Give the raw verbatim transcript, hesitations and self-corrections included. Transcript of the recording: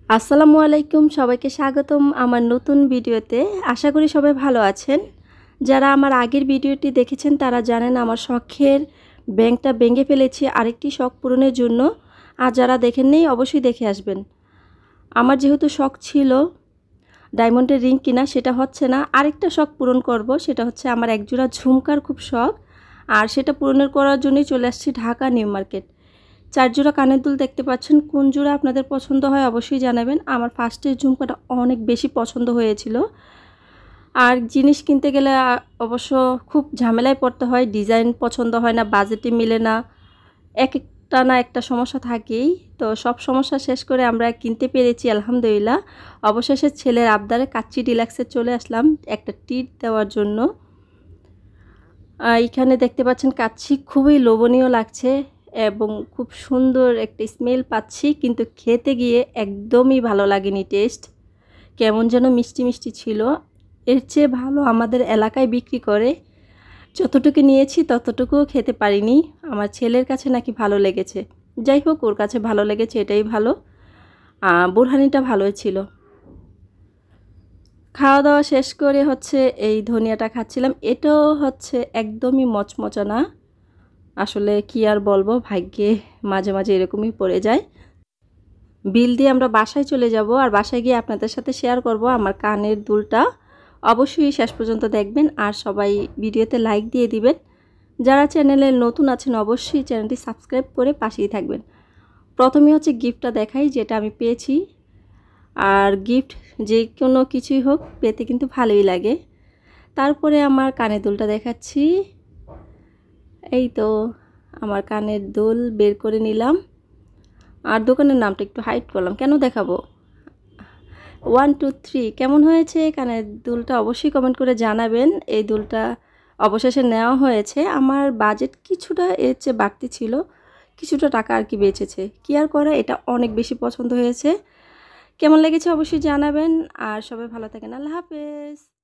আসসালামু আলাইকুম, সবাইকে স্বাগতম আমার নতুন ভিডিওতে। আশা করি সবাই ভালো আছেন। যারা আমার আগের ভিডিওটি দেখেছেন তারা জানেন আমার শখের ব্যাংকটা ভেঙে ফেলেছি আরেকটি শখ পূরণের জন্য। আর যারা দেখেননি অবশ্যই দেখে আসবেন। আমার যেহেতু শখ ছিল ডায়মন্ডের রিং কিনা, সেটা হচ্ছে না। আরেকটা শখ পূরণ করব, সেটা হচ্ছে আমার একজোড়া ঝুমকার খুব শখ। আর সেটা পূরণের করার জন্যই চলে আসছি ঢাকা নিউ মার্কেট। চার জোড়া কানের দুল দেখতে পাচ্ছেন। কোন জোড়া আপনাদের পছন্দ হয় অবশ্যই জানাবেন। আমার ফার্স্টের ঝুমকাটা অনেক বেশি পছন্দ হয়েছিল। আর জিনিস কিনতে গেলে অবশ্য খুব ঝামেলায় পড়তে হয়, ডিজাইন পছন্দ হয় না, বাজেটে মিলে না, এক একটা না একটা সমস্যা থাকেই। তো সব সমস্যা শেষ করে আমরা কিনতে পেরেছি আলহামদুলিল্লাহ। অবশেষে ছেলের আবদারে কাচ্চি ডিলাক্সে চলে আসলাম একটা টিট দেওয়ার জন্য। এইখানে দেখতে পাচ্ছেন কাচ্চি খুবই লোভনীয় লাগছে এবং খুব সুন্দর একটা স্মেল পাচ্ছি, কিন্তু খেতে গিয়ে একদমই ভালো লাগেনি। টেস্ট কেমন যেন মিষ্টি মিষ্টি ছিল। এর চেয়ে ভালো আমাদের এলাকায় বিক্রি করে, যতটুকু নিয়েছি ততটুকুও খেতে পারিনি। আমার ছেলের কাছে নাকি ভালো লেগেছে। যাই হোক, ওর কাছে ভালো লেগেছে এটাই ভালো। বুরহানিটা ভালোই ছিল। খাওয়া দাওয়া শেষ করে হচ্ছে এই ধনিয়াটা খাচ্ছিলাম। এটাও হচ্ছে একদমই মচমচা না। আসলে কি আর বলবো, ভাগ্যে মাঝে মাঝে এরকমই পড়ে যায়। বিল দিয়ে আমরা বাসায় চলে যাব, আর বাসায় গিয়ে আপনাদের সাথে শেয়ার করব আমার কানের দুলটা। অবশ্যই শেষ পর্যন্ত দেখবেন আর সবাই ভিডিওতে লাইক দিয়ে দিবেন। যারা চ্যানেলে নতুন আছেন অবশ্যই চ্যানেলটি সাবস্ক্রাইব করে পাশেই থাকবেন। প্রথমে হচ্ছে গিফটটা দেখাই, যেটা আমি পেয়েছি। আর গিফট যে কোনো কিছুই হোক, পেতে কিন্তু ভালোই লাগে। তারপরে আমার কানের দুলটা দেখাচ্ছি। এই তো আমার কানের দুল বের করে নিলাম। আর দোকানের নামটা একটু হাইড করলাম, কেন দেখাবো। ওয়ান টু থ্রি কেমন হয়েছে কানের দুলটা অবশ্যই কমেন্ট করে জানাবেন। এই দুলটা অবশেষে নেওয়া হয়েছে। আমার বাজেট কিছুটা এর চেয়ে বাড়তি ছিল, কিছুটা টাকা আর কি বেঁচেছে। কি আর করা, এটা অনেক বেশি পছন্দ হয়েছে। কেমন লেগেছে অবশ্যই জানাবেন। আর সবাই ভালো থাকেন। আল্লাহ হাফেজ।